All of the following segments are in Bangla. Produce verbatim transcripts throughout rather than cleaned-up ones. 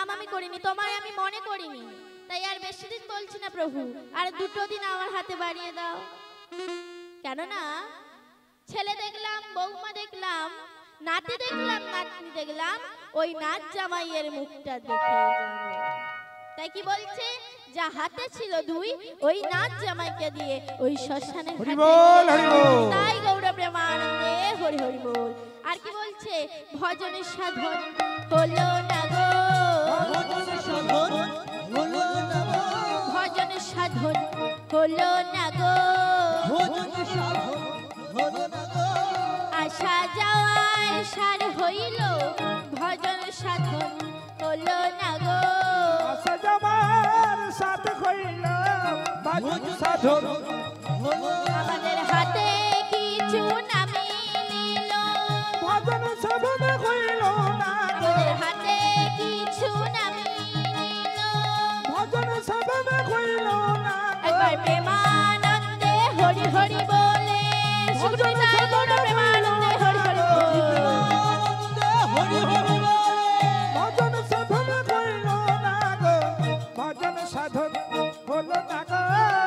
নাম আমি করিনি, তোমায় আমি মনে করিনি, তাই আর বেশি দিন বলছি না প্রভু, আর দুটো দিন আমার হাতে বাড়িয়ে দাও। কেননা ছেলে দেখলাম, বৌমা দেখলাম, নাতি দেখলাম, নাতনি দেখলাম, ওই নাচ জামাইয়ের মুখটা দেখে যাব। তাই কি বলছে, যা হাতে ছিল দুই, ওই নাচ জামাইকে দিয়ে ওই শ্মশানে হরি বল, হরি বল। তাই গৌর প্রেমানন্দে হরি হরি বল। আর কি বলছে, ভজনের সাধন হলো না গো, ভজনের সাধন হলো না গো, ভজনের সাধন হলো না গো, ভজনের সাধন হলো না গো, আসা যাওয়ার সার হইল, ভজন সাধন হলো না গো, আসা যাওয়ার সাথ হইল, ভজন সাধন হলো। আমাদের হাতে কিছু না মিলিল, ভজন সাধন হইল না গো, আমাদের হাতে কিছু না মিলিল, ভজন সাধন হইল না গো। একবার প্রেমানন্দে হরি হরি বলে, শুধু তাই গৌর প্রেমানন্দে হরি হরি বলে, হরি হরি বলে, ভজন সাধন হইল না গো, ভজন সাধন হইল না গো।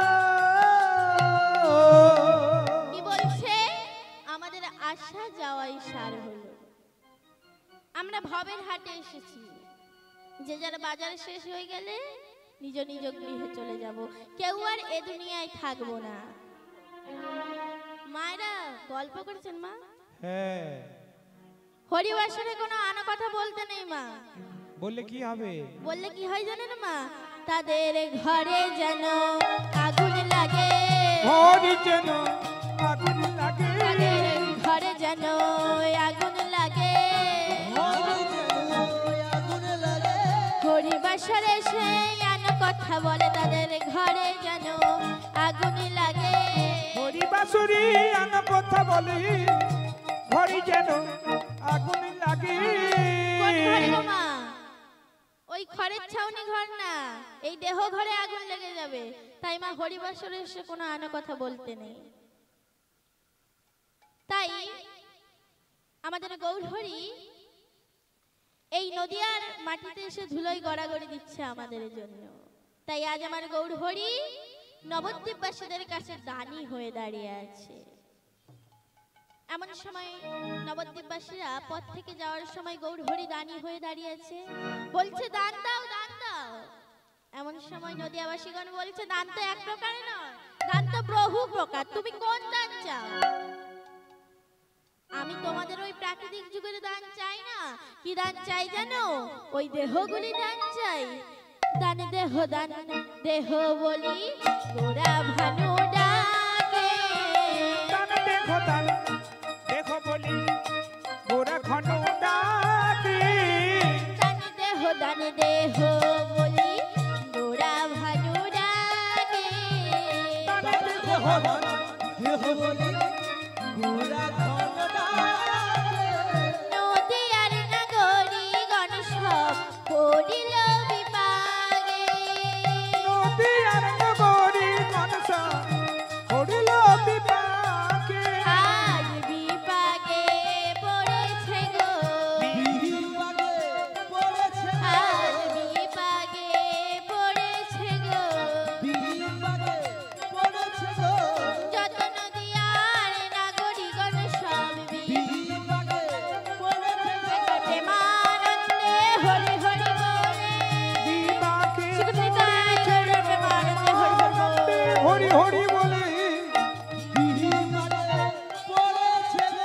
কি বলছে, আমাদের আসা যাওয়াই সার হলো। আমরা ভবের হাটে এসেছি, যে যার বাজার শেষ হয়ে গেলে নিজ নিজ গৃহে চলে যাব, কেউ আর এ দুনিয়ায় থাকবো না। মায়েরা গল্প করেছেন মা, হ্যাঁ হরিবাসরে কোনো আনা কথা বলতে নেই মা, বললে কি হবে, বললে কি হয় জানেন মা, তাদের ঘরে যেন আগুন লাগে, হরি যেন আগুন লাগে, তাদের ঘরে যেন আগুন লাগে, হরিবাসরে সেই আনা কথা বলে, তাদের ঘরে যেন আগুন লাগে, হরি বাসুরি আন কথা বলি, হরি যেন আগুন লাগে। কোন ঘরে গো মা? ওই ঘরের ছাউনি ঘর না, এই দেহ ঘরে আগুন লেগে যাবে, তাই মা হরিবাসরে এসে কোনো আনা কথা বলতে নেই। তাই আমাদের গৌরহরি এই নদিয়ার মাটিতে এসে ধুলোই গড়াগড়ি দিচ্ছে আমাদের জন্য। তাই আজ আমার গৌরহরি নবদ্বীপবাসীদের কাছে দানি হয়ে দাঁড়িয়ে আছে। এমন সময় নবদ্বীপবাসীরা পথ থেকে যাওয়ার সময় গৌরহরি দানি হয়ে দাঁড়িয়ে আছে, বলছে দান দাও, দান দাও। এমন সময় নদিয়াবাসীগণ বলছে, দান তো এক প্রকারে নয়, দান তো বহু প্রকার, তুমি কোন দান চাও? আমি তোমাদের ওই প্রাকৃতিক যুগের দান চাই না, কি দান চাই জানো? ওই দেহগুলি দান চাই। দান দেহ, দান দেহ বলি গোরা ভানু ডাকে, দান দেহ, দান দেহ বলি গোরা ভানু ডাকে, দান দেহ, দান দেহ বলি গোরা ভানু ডাকে, দান দেহ, দান দেহ বলি গোরা ভানু ডাকে। নদিয়ার নাগরিগণ সব করিল বিপাগে, নদিয়ার নাগরিগণ সব করিল বিপাকে, আজ বিপাগে পড়েছে গো, বিপাকে পড়েছে, আজ বিপাগে পড়েছে গো, বিপাকে পড়েছে গো, যত নদিয়ার নাগরিগণ সব বিপাকে পড়েছে গো, প্রেমানন্দে হরি হরি বলে, বিপাকে সুখনিতাই গৌর প্রেমানন্দে হরি হরি বলে। হরি হরি বলে, বিপাকে পড়েছে গো।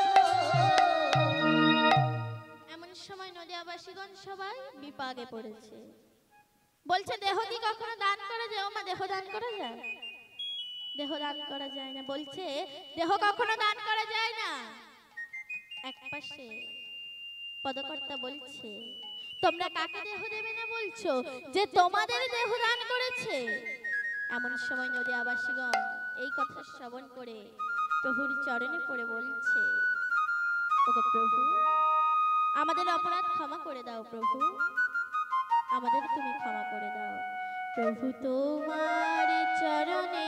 এমন সময় নদিয়াবাসীগণ সবাই বিপাকে পড়েছে, বলছে দেহ কি কখনো দান করা যায়? ও মা, দেহ দান করা যায়? দেহ দান করা যায় না, বলছে দেহ কখনো দান করা যায় না। এক পাশে পদকর্তা বলছে, তোমরা কাকে দেহ দেবে না বলছো, যে তোমাদের দেহ দান করেছে? এমন সময় নদিয়াবাসীগণ এই কথা শ্রবণ করে প্রভুর চরণে পড়ে বলছে, ওগো প্রভু, আমাদের অপরাধ ক্ষমা করে দাও প্রভু, আমাদের তুমি ক্ষমা করে দাও প্রভু, তোমার চরণে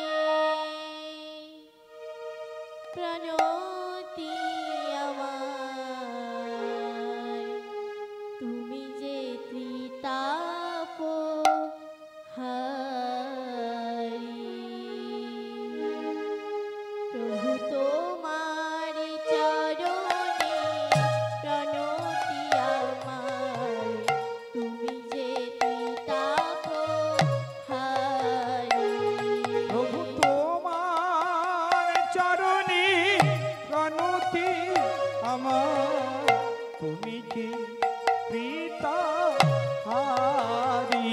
প্রণতি আমার, তুমি যে ত্রিতা হারি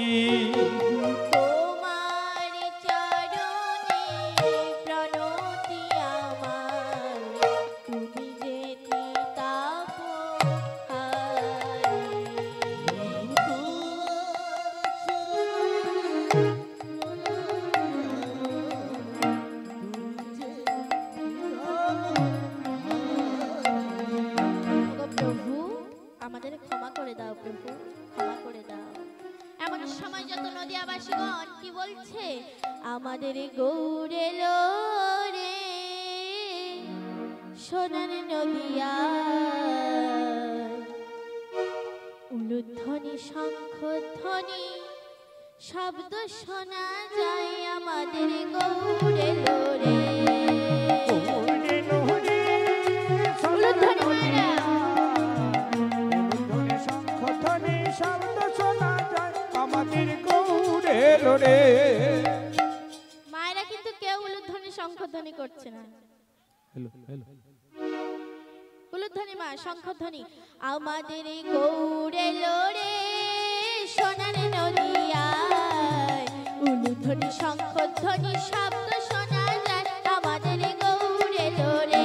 তোমার চরণে প্রণতি আমার, তুমি যে প্রভু আমাদের ক্ষমা করে দাও, প্রভু ক্ষমা করে দাও। এমন সময় যত নদিয়াবাসীগণ কি বলছে, আমাদের গৌরে লো রে সোনার নদিয়া, উলুধ্বনি শঙ্খধ্বনি শব্দ শোনা যায় আমাদের গৌরে লো রে। মায়েরা কিন্তু কেউ উলুধ্বনি শঙ্খধ্বনি করছে না। উলুধ্বনি মা শঙ্খধ্বনি, আমাদের গৌরে লোরে সোনার নদিয়ায়, উলুধ্বনি শঙ্খধ্বনি শব্দ শোনা যায় আমাদের গৌরে লোরে।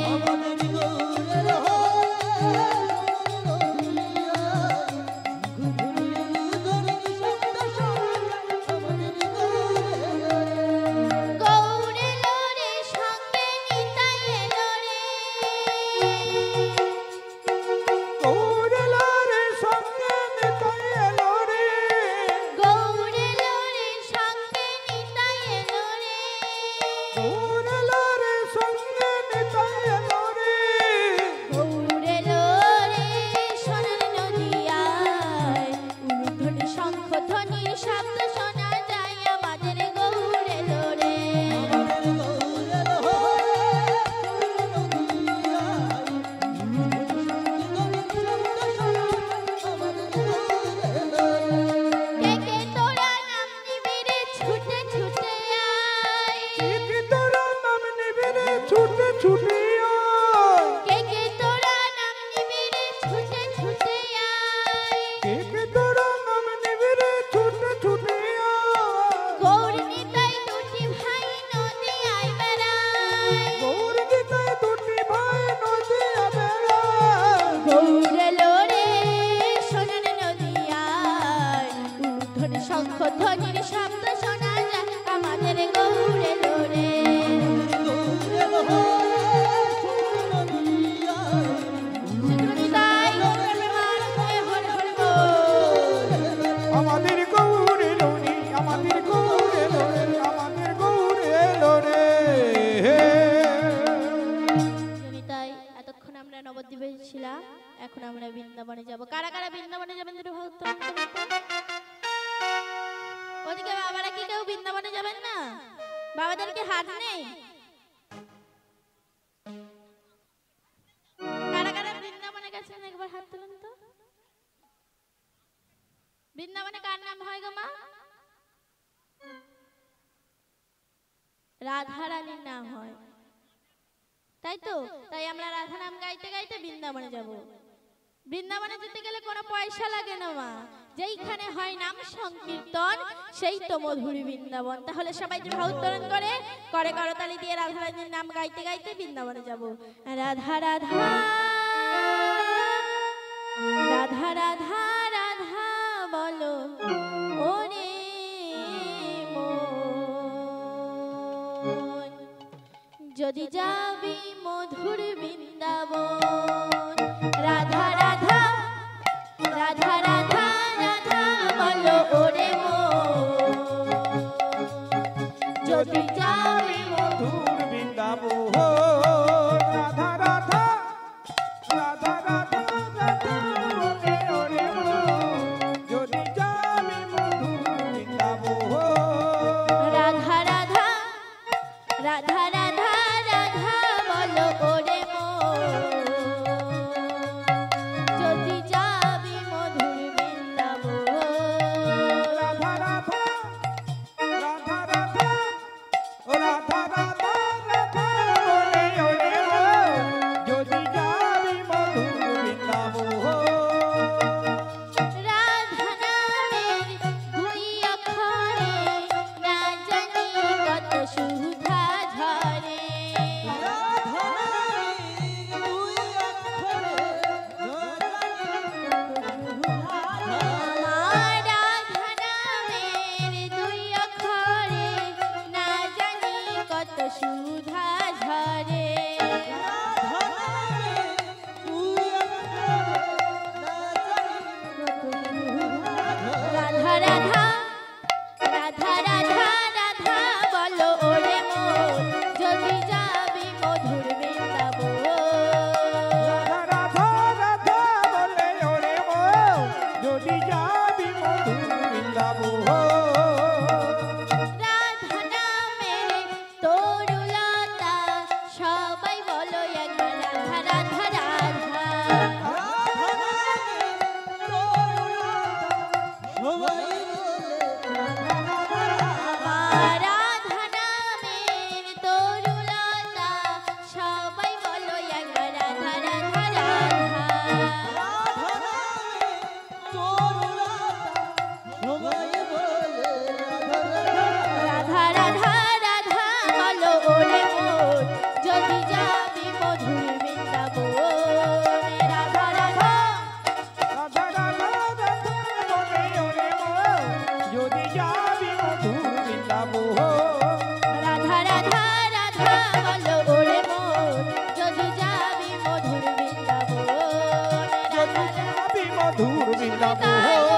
শঙ্খধ্বনির শব্দ শোনা যায় আমাদের গৌরে লোরে। আমাদের গৌরে লোরে, আমাদের গৌরে লোরে, আমাদের গৌরে লোরে। তাই এতক্ষণ আমরা নবদ্বীপে ছিলাম, এখন আমরা বৃন্দাবনে যাব। কারা কারা বৃন্দাবনে যাবেন দুটো ভক্ত? ওদিকে বাবারা কি কেউ বৃন্দাবনে যাবেন না? বাবাদের কি হাত নেই? কারা কারা বৃন্দাবনে গেছেন একবার হাত তুলুন তো। বৃন্দাবনে কার নাম হয় গো মা? রাধা রানীর নাম হয়, তাই তো? তাই আমরা রাধা নাম গাইতে গাইতে বৃন্দাবনে যাব। বৃন্দাবনে যেতে গেলে কোনো পয়সা লাগে না মা, যেইখানে হয় নাম সংকীর্তন সেই তো মধুরী বৃন্দাবন। তাহলে সবাই যে ভাব উত্তোলন করে করে করতালি দিয়ে রাধা রানীর নাম গাইতে গাইতে বৃন্দাবনে যাব। রাধা রাধা রাধা রাধা রাধা বলো ওরে মন, যদি যাবি মধুর বৃন্দাবন। রাধা রাধা রাধা রাধা রাধা বলো ওরে মন, যদি যাবি মধুর বৃন্দাবন। রাধা রাধা রাধা রাধা রাধা ওরে ওরে মন, যদি যাবি মধুর বৃন্দাবন। রাধা রাধা রাধা রাধা রাধা বলো ওরে মন, যদি যাবি মধুর বৃন্দাবন। রাধা রাধা রাধা রাধা যাবি মধুর বৃন্দাবন রাধা নামে তরুলতা সবাই বলো একবার রাধা রাধা রাধা রাধা নামের তরুলতা সবাই বলো একবার রাধা রাধা রাধা রাধা রাধা বলো ওরে মোর যদি যাবি মধুর বৃন্দাবন রাধা রাধা রাধা রাধা রাধা বলে ওরে মোর যদি যাবি মধুর বৃন্দাবন রাধা রাধা রাধা বলো ওরে মোর যদি যাবি মধুর বৃন্দাবন রাধা যাবি মধুর বৃন্দাবন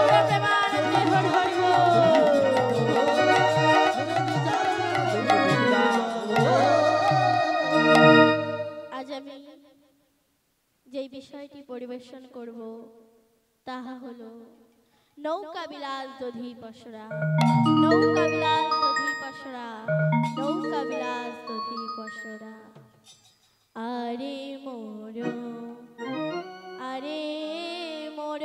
আজ আমি যেই বিষয়টি পরিবেশন করব তাহা হলো নৌকা বিলাস দধি পসরা নৌকা বিলাস দধি পসরা নৌকা বিলাস দধি পসরা আরে মোর আরে মোর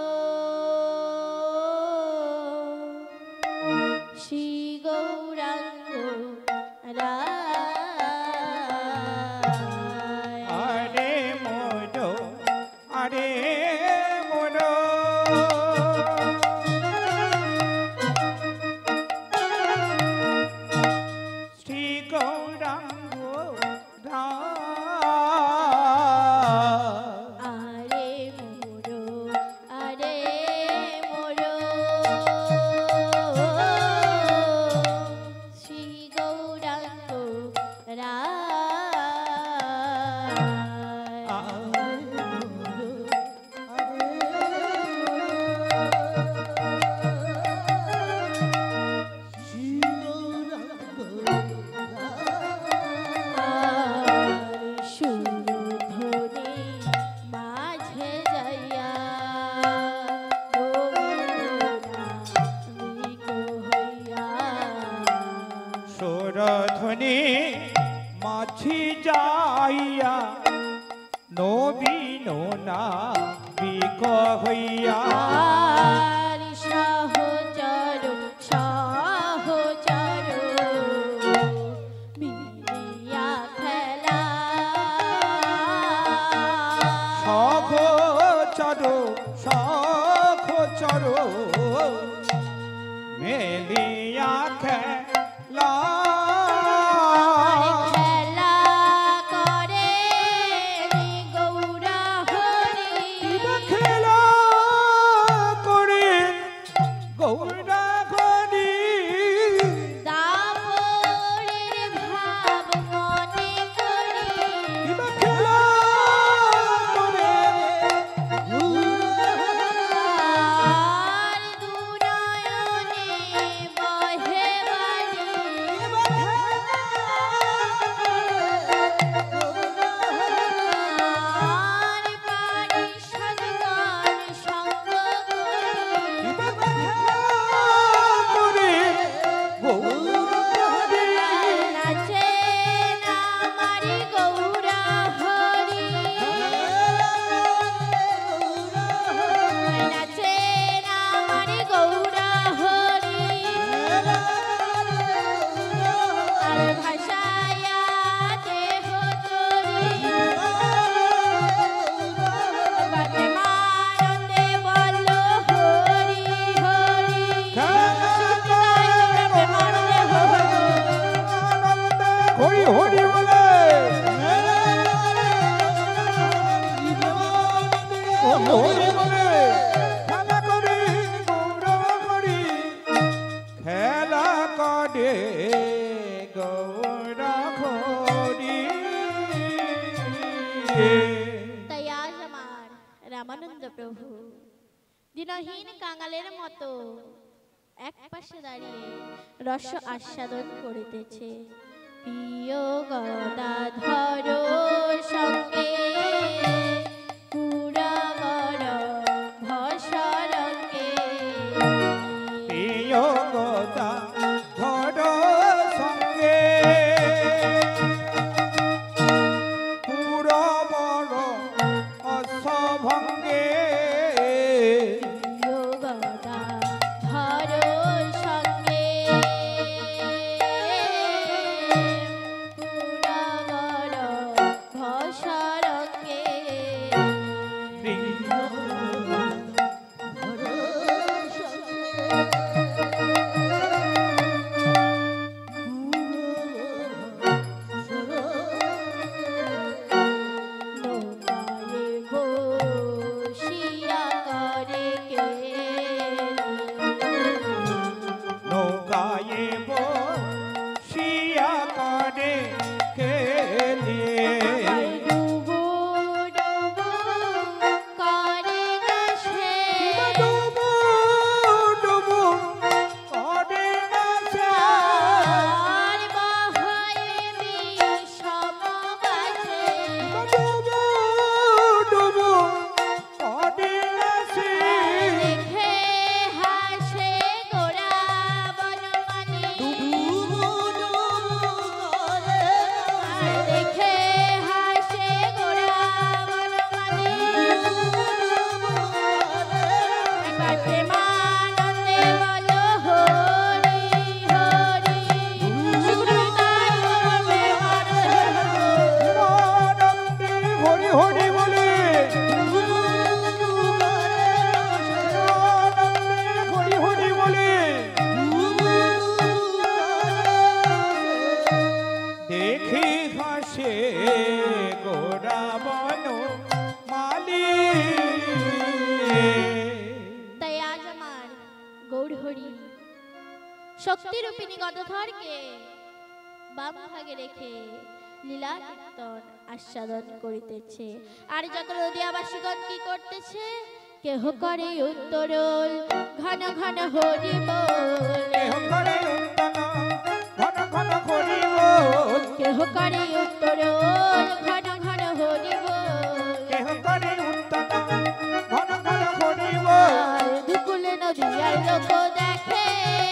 শ্রী গৌরাঙ্গ রায় আরে মোর আরে মোর শ্রী গৌরাঙ্গ রায় আরে মোর আরে মোর শ্রী গৌরাঙ্গ রায় সুরধুনী মাঝে যাইয়া গোবিন্দ হইয়া সুরধ্বনি মাছি যাইয়া নবীন না বিক হইয়া আর সহচর সহচর মিলিয়া খেলা সখ চর সখ চর মেলিয়া খেলা খেলা করে গৌরা হরি খেলা করে গৌরা করি দাপরের ভাব মনে করি খেলা করে আর দুনয়নে বহে বাড়ি আর পারি সদগান সঙ্গ করি করে গৌরা নাচে নামারি গৌরা হরি নাচে নামারি গৌরা হরি আর ভাষায়া দেহ তোরি বাকে মানন্দে বল হরি হরি সীতায় মানন্দে হরি হরি হরি বলে হরি বলে খেলা করি গৌরব করি খেলা করে গৌরা করি তাই আজ আমার রামানন্দ প্রভু দিনহীন কাঙালের মতো এক পাশে দাঁড়িয়ে রস আস্বাদন করিতেছে প্রিয় গদাধর সঙ্গে পুরবর ভসরঙ্গে শক্তিরূপিণী গদাধরকে বাম ভাগে রেখে লীলা কীর্তন আস্বাদন করিতেছে। আর যত নদিয়াবাসীগণ কি করতেছে? কেহ করে উত্তরল ঘন ঘন হরি বল, কেহ করে উত্তরল ঘন ঘন হরি বল, কেহ করে উত্তরল ঘন ঘন হরি বল, কেহ করে উত্তরল ঘন ঘন হরি বল। দুকুলে নদিয়ার লোক দেখে,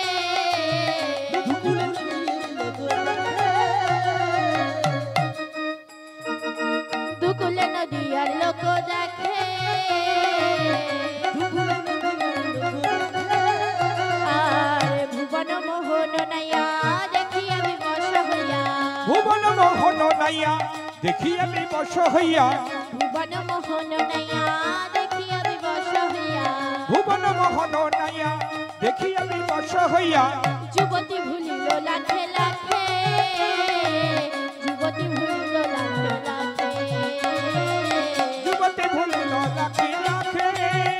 দুকুলে নদিয়ার লোক দেখে, আর ভুবন মোহন নাইয়া দেখি আমি বশ হইয়া, ভুবন মোহন নাইয়া দেখি আমি বশ হইয়া, ভুবন মোহন নাইয়া দেখি আমি বশ হইয়া, ভুবন মোহন নাইয়া দেখি আমি বশ হইয়া। যুবতী ভুলিল লাখে লাখে, যুবতী ভুলিল লাখে লাখে, যুবতী ভুলিল লাখে লাখে,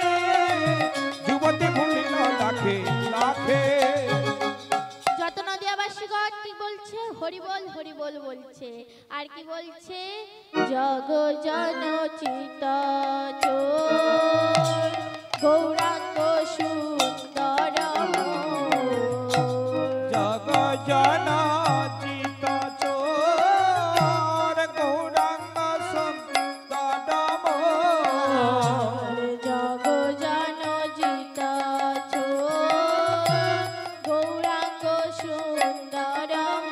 যুবতী ভুলিল লাখে লাখে। যত নদিয়াবাসীগণ কি বলছে? হরি বল হরি বল বলছে। আর কি বলছে? জগ জন চিত চোর গৌরাঙ্গ সুন্দর জগ জন চিত চোর গৌরাঙ্গ সুন্দর মোর, জগ জন চিত চোর গৌরাঙ্গ সুন্দর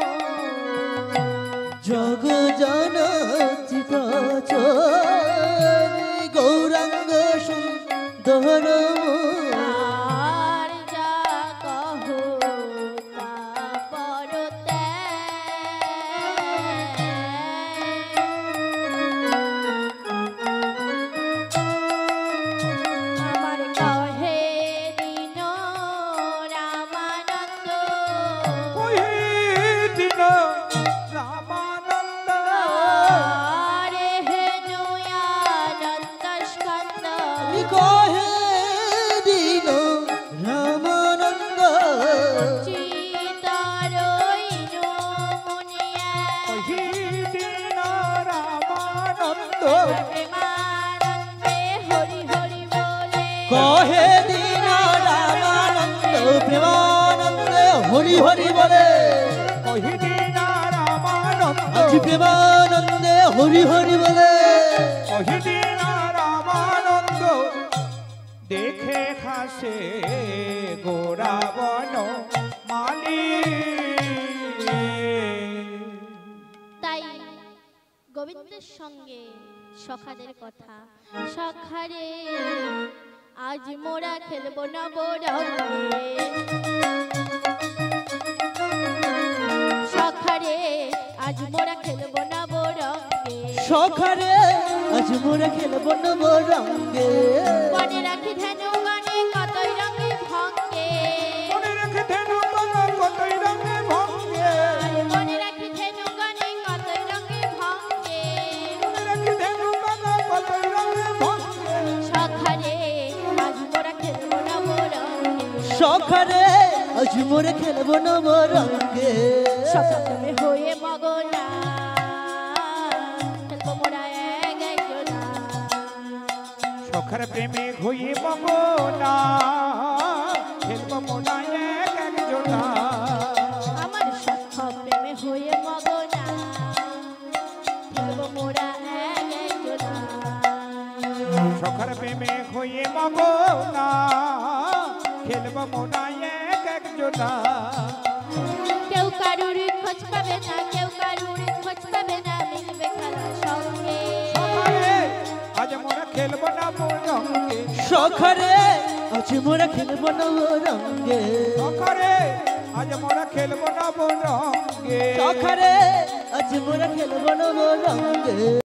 জগ জন চিত চোর গৌরাঙ্গ সুন্দর আর যা কহো তা পরতে, আমার কহে দিন রামানন্দ, কহি দিন রামানন্দ, রে হে নয়ানন্দ স্কন্দ, কহে দিন রামানন্দ চিতারইনু মুনিয়া, কহি দিন রামানন্দ, প্রেমানন্দে হরি হরি বলে, কহে দিন রামানন্দ প্রেমানন্দে হরি হরি বলে, কহি দিন রামানন্দ, আজ প্রেমানন্দে হরি হরি বলে, কহি দিন রামানন্দ। দেখে হাসে গোরা বন মালি। তাই গোবিন্দের সঙ্গে সখাদের কথা, সখারে আজ মোরা খেলবো নবরঙ্গে, সখারে আজ মোরা খেলবো নবরঙ্গে, সখারে আজ মোরা খেলব নব রঙ্গে, বনে রাখি ধেনু গানে কতই রঙে ভঙ্গে, সখরে আজ মোরে খেলবো নবরঙ্গে সপ্তমে হয়ে মগনা খেলবো মোরা এক একজনা সখর প্রেমে হয়ে মগনা খেলবো মোরা এক একজনা আমার সখ প্রেমে হয়ে মগনা খেলবো মোরা এক একজনা সখর প্রেমে হয়ে মগনা খেলবো মোরা এক একজনা কেউ কারুর খোঁজ পাবে না কেউ কারুর খোঁজ পাবে না মিলবে খেলার সঙ্গে সখরে আজ মোরা খেলবো না রঙ্গে সখরে আজ মোরে খেলবো নবরঙ্গে সখরে আজ মোরা খেলবো না রঙ্গে সখরে আজ মোরে খেলবো নবরঙ্গে